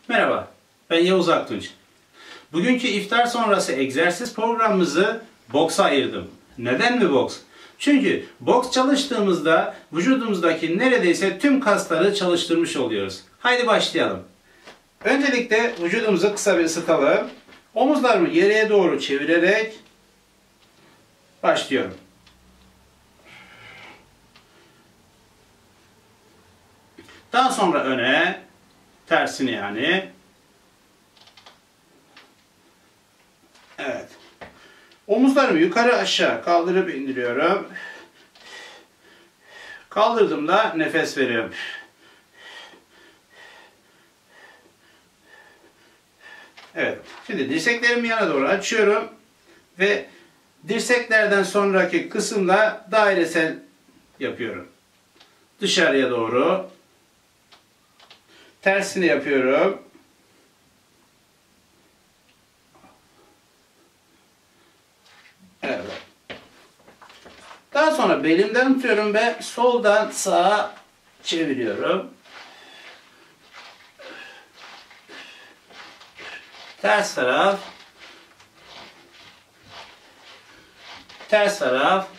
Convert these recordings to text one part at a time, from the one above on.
Merhaba, ben Yavuz Aktunç. Bugünkü iftar sonrası egzersiz programımızı boksa ayırdım. Neden mi boks? Çünkü boks çalıştığımızda vücudumuzdaki neredeyse tüm kasları çalıştırmış oluyoruz. Haydi başlayalım. Öncelikle vücudumuzu kısa bir ısıtalım. Omuzlarımı geriye doğru çevirerek başlıyorum. Daha sonra öne, tersini yani. Evet. Omuzlarımı yukarı aşağı kaldırıp indiriyorum. Kaldırdığımda nefes veriyorum. Evet. Şimdi dirseklerimi yana doğru açıyorum ve dirseklerden sonraki kısımda dairesel yapıyorum. Dışarıya doğru. Tersini yapıyorum. Evet. Daha sonra belimden tutuyorum ve soldan sağa çeviriyorum. Ters taraf. Ters taraf.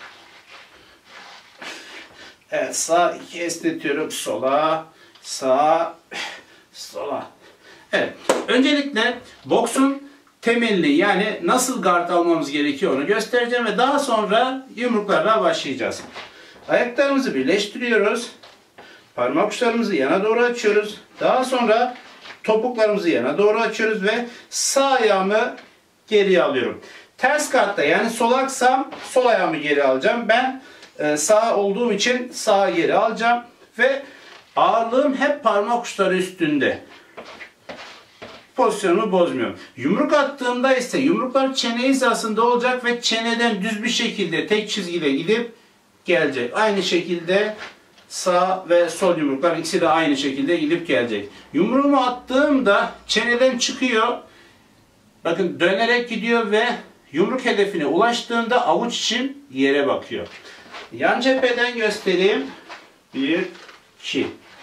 Evet, sağ iki esnetiyorum. Sola, sağa, sola. Evet. Öncelikle boksun temelli, yani nasıl guard almamız gerekiyor onu göstereceğim ve daha sonra yumruklarla başlayacağız. Ayaklarımızı birleştiriyoruz. Parmak uçlarımızı yana doğru açıyoruz. Daha sonra topuklarımızı yana doğru açıyoruz ve sağ ayağımı geriye alıyorum. Ters guard'da, yani solaksam sol ayağımı geri alacağım. Ben sağ olduğum için sağa geri alacağım ve ağırlığım hep parmak uçları üstünde. Pozisyonumu bozmuyorum. Yumruk attığımda ise yumruklar çene hizasında olacak ve çeneden düz bir şekilde tek çizgide gidip gelecek. Aynı şekilde sağ ve sol yumruklar ikisi de aynı şekilde gidip gelecek. Yumruğumu attığımda çeneden çıkıyor. Bakın dönerek gidiyor ve yumruk hedefine ulaştığında avuç için yere bakıyor. Yan cepheden göstereyim. 1, 2.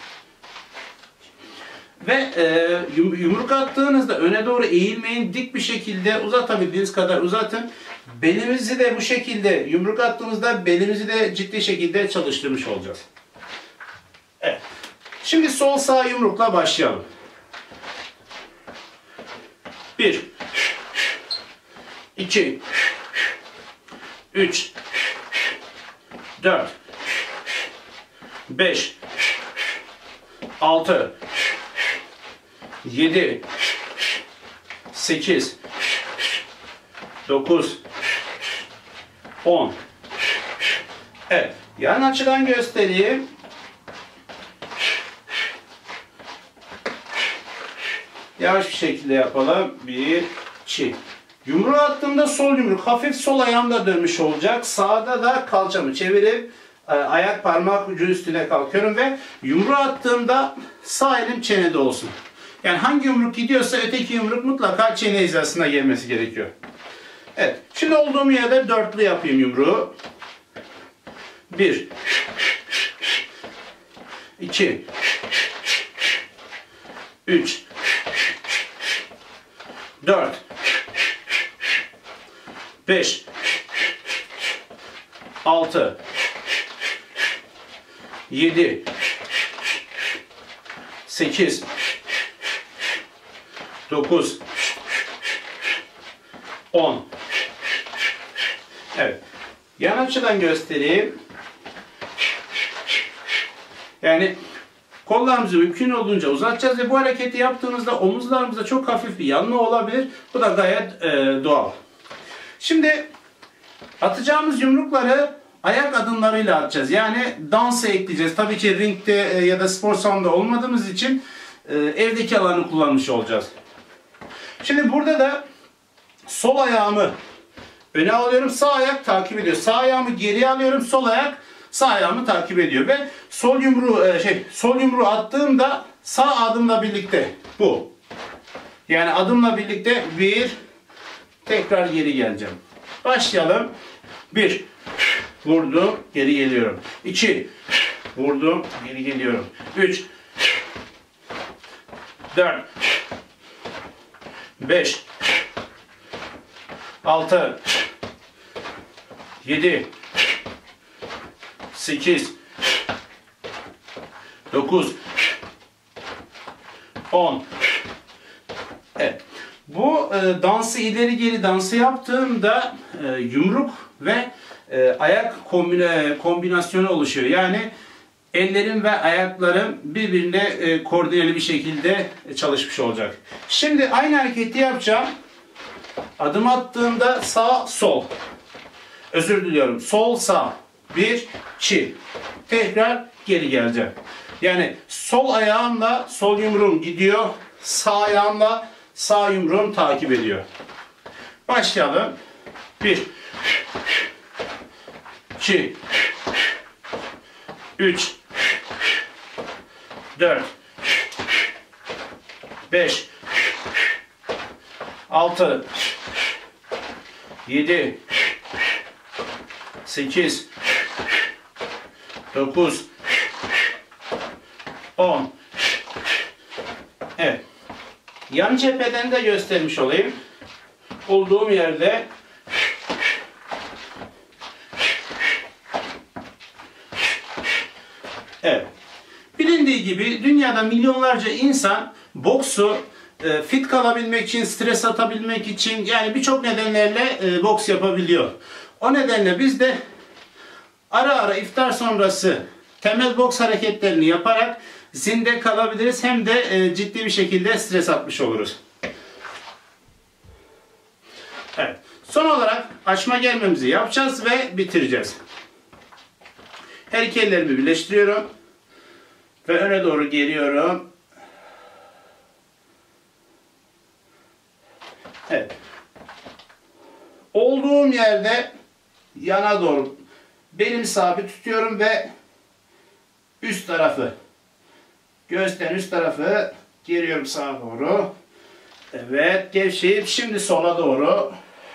Ve yumruk attığınızda öne doğru eğilmeyin. Dik bir şekilde uzatabildiğiniz kadar uzatın. Belimizi de bu şekilde yumruk attığımızda belimizi de ciddi şekilde çalıştırmış olacağız. Evet. Şimdi sol sağ yumrukla başlayalım. 1 2 3 4 5 6 7 8 9 10. Evet. Yan açıdan göstereyim. Yavaş bir şekilde yapalım. 1 2. Yumruğu attığımda sol yumruk hafif sol ayağımda dönmüş olacak. Sağda da kalçamı çevirip ayak parmak ucu üstüne kalkıyorum ve yumruğu attığımda sağ elim çenede olsun. Yani hangi yumruk gidiyorsa öteki yumruk mutlaka çene hizasına gelmesi gerekiyor. Evet. Şimdi olduğum yerde dörtlü yapayım yumruğu. 1 2 3 4 5 6 7 8 9 10. Evet. Yan açıdan göstereyim. Yani kollarımızı mümkün olduğunca uzatacağız ve bu hareketi yaptığımızda omuzlarımızda çok hafif bir yanma olabilir. Bu da gayet doğal. Şimdi atacağımız yumrukları ayak adımlarıyla atacağız. Yani dansa ekleyeceğiz. Tabii ki ringde ya da spor salonunda olmadığımız için evdeki alanı kullanmış olacağız. Şimdi burada da sol ayağımı öne alıyorum. Sağ ayak takip ediyor. Sağ ayağımı geriye alıyorum. Sol ayak sağ ayağımı takip ediyor ve sol yumruğu attığımda sağ adımla birlikte bu. Yani adımla birlikte bir tekrar geri geleceğim. Başlayalım. 1 vurdum, geri geliyorum. 2 vurdum, geri geliyorum. 3 4 5 6 7 8 9 10. Evet. Bu dansı ileri geri dansı yaptığımda yumruk ve ayak kombinasyonu oluşuyor. Yani ellerim ve ayaklarım birbirine koordineli bir şekilde çalışmış olacak. Şimdi aynı hareketi yapacağım. Adım attığımda sağ sol. Özür diliyorum. Sol sağ. 1 2. Tekrar geri geleceğim. Yani sol ayağımla sol yumruğum gidiyor. Sağ ayağımla sağ yumruğum takip ediyor. Başlayalım. 1 2 3 4 5 6 7 8 9 10. Evet. Yan cepheden de göstermiş olayım. Olduğum yerde evet. Bilindiği gibi dünyada milyonlarca insan boksu fit kalabilmek için, stres atabilmek için, yani birçok nedenlerle boks yapabiliyor. O nedenle biz de ara ara iftar sonrası temel boks hareketlerini yaparak zinde kalabiliriz. Hem de ciddi bir şekilde stres atmış oluruz. Evet. Son olarak açma germemizi yapacağız ve bitireceğiz. Her iki ellerimi birleştiriyorum. Ve öne doğru geliyorum. Evet. Olduğum yerde yana doğru belimi sabit tutuyorum ve üst tarafı, göğüsten üst tarafı geriyorum sağa doğru. Evet, gevşeyip şimdi sola doğru.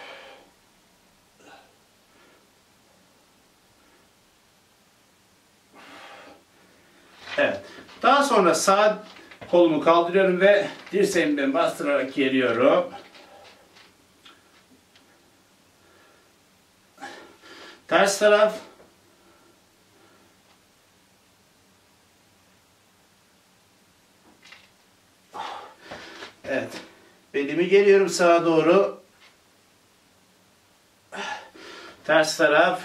Evet. Daha sonra sağ kolumu kaldırıyorum ve dirseğimden bastırarak geliyorum. Ters taraf. Evet. Belimi geriyorum sağa doğru. Ters taraf.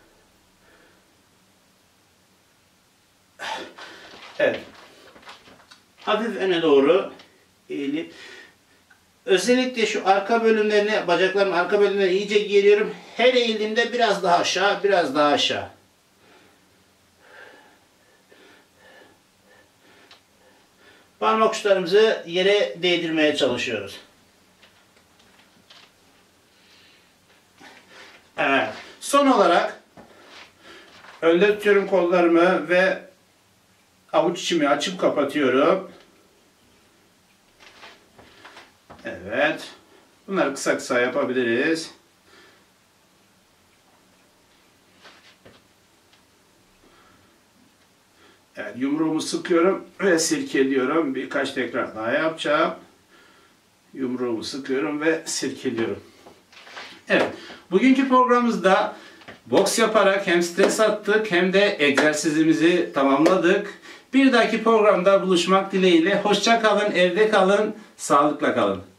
Evet. Hafif öne doğru eğilip özellikle şu arka bölümlerini, bacaklarımın arka bölümlerine iyice geriyorum. Her eğildiğimde biraz daha aşağı, biraz daha aşağı. Parmak uçlarımızı yere değdirmeye çalışıyoruz. Evet. Son olarak önde tutuyorum kollarımı ve avuç içimi açıp kapatıyorum. Evet. Bunları kısa kısa yapabiliriz. Evet, yumruğumu sıkıyorum ve sirkeliyorum. Birkaç tekrar daha yapacağım. Yumruğumu sıkıyorum ve sirkeliyorum. Evet. Bugünkü programımızda boks yaparak hem stres attık hem de egzersizimizi tamamladık. Bir dahaki programda buluşmak dileğiyle. Hoşça kalın, evde kalın, sağlıkla kalın.